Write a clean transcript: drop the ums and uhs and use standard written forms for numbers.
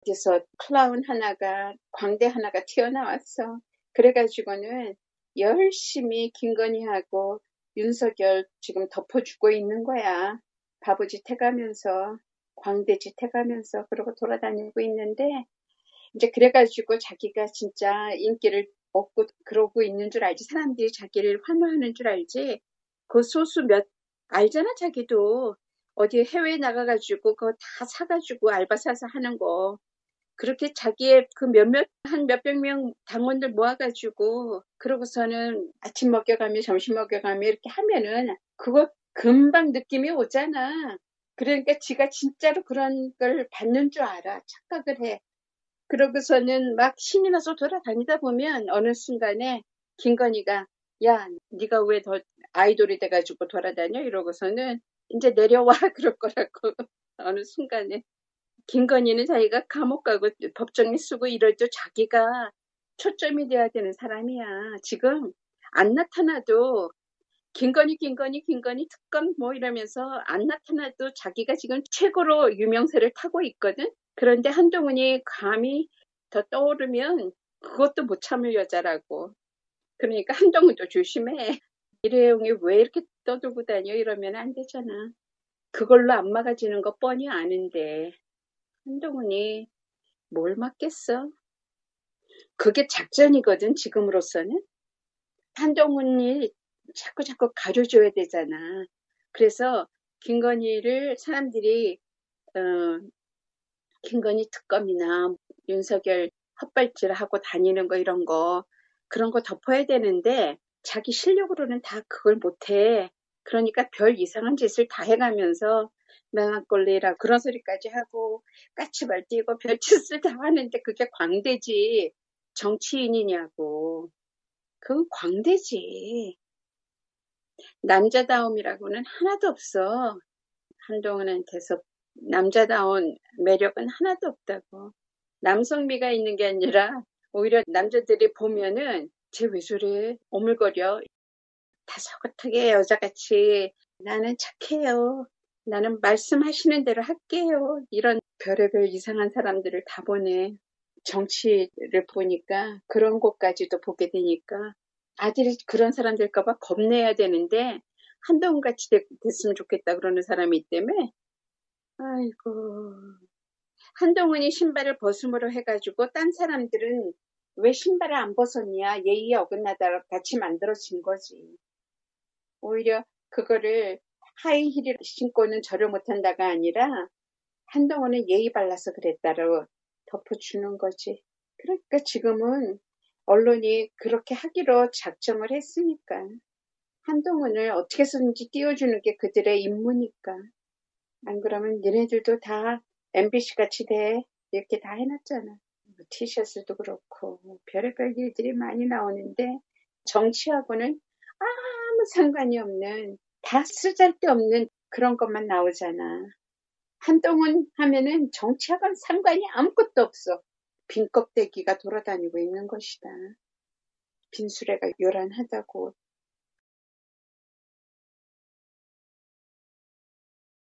어디서 클라운 하나가, 광대 하나가 튀어나왔어. 그래가지고는 열심히 김건희하고 윤석열 지금 덮어주고 있는 거야. 바보짓 해가면서, 광대짓 해가면서 그러고 돌아다니고 있는데, 이제 그래가지고 자기가 진짜 인기를 얻고 그러고 있는 줄 알지. 사람들이 자기를 환호하는 줄 알지. 그 소수 알잖아, 자기도. 어디 해외에 나가가지고 그거 다 사가지고 알바 사서 하는 거. 그렇게 자기의 그 한 몇백 명 당원들 모아가지고, 그러고서는 아침 먹여가며 점심 먹여가며 이렇게 하면은, 그거 금방 느낌이 오잖아. 그러니까 지가 진짜로 그런 걸 받는 줄 알아. 착각을 해. 그러고서는 막 신이 나서 돌아다니다 보면 어느 순간에 김건희가 야, 네가 왜 더 아이돌이 돼가지고 돌아다녀? 이러고서는 이제 내려와 그럴 거라고. 어느 순간에 김건희는 자기가 감옥 가고 법정에 쓰고 이럴 때 자기가 초점이 돼야 되는 사람이야. 지금 안 나타나도 김건희 특검 뭐 이러면서 안 나타나도 자기가 지금 최고로 유명세를 타고 있거든. 그런데 한동훈이 감히 더 떠오르면 그것도 못 참을 여자라고. 그러니까 한동훈도 조심해. 일회용이 왜 이렇게 떠들고 다녀 이러면 안 되잖아. 그걸로 안 막아지는 거 뻔히 아는데 한동훈이 뭘 막겠어? 그게 작전이거든 지금으로서는. 한동훈이 자꾸 가려줘야 되잖아. 그래서 김건희를 사람들이 김건희 특검이나 윤석열 헛발질하고 다니는 거 이런 거 그런 거 덮어야 되는데 자기 실력으로는 다 그걸 못해. 그러니까 별 이상한 짓을 다 해가면서 맹랑꼴리라 그런 소리까지 하고 까치발 뛰고 별짓을 다 하는데 그게 광대지 정치인이냐고. 그건 광대지. 남자다움이라고는 하나도 없어. 한동훈한테서 남자다운 매력은 하나도 없다고. 남성미가 있는 게 아니라 오히려 남자들이 보면은 쟤 왜 저래? 오물거려. 다소곳하게 여자같이 나는 착해요. 나는 말씀하시는 대로 할게요. 이런 별의별 이상한 사람들을 다 보네. 정치를 보니까 그런 것까지도 보게 되니까 아들이 그런 사람들까봐 겁내야 되는데 한동훈같이 됐으면 좋겠다 그러는 사람이 있다며. 아이고. 한동훈이 신발을 벗음으로 해가지고 딴 사람들은 왜 신발을 안 벗었냐 예의에 어긋나다 같이 만들어진 거지. 오히려 그거를 하이힐을 신고는 절을 못한다가 아니라 한동훈은 예의 발라서 그랬다로 덮어주는 거지. 그러니까 지금은 언론이 그렇게 하기로 작정을 했으니까 한동훈을 어떻게 해서든지 띄워주는 게 그들의 임무니까. 안 그러면 니네들도 다 MBC같이 돼. 이렇게 다 해놨잖아. 티셔츠도 그렇고 별의별 일들이 많이 나오는데 정치하고는 아무 상관이 없는 다 쓰잘데없는 그런 것만 나오잖아. 한동훈 하면은 정치하고는 상관이 아무것도 없어. 빈 껍데기가 돌아다니고 있는 것이다. 빈수레가 요란하다고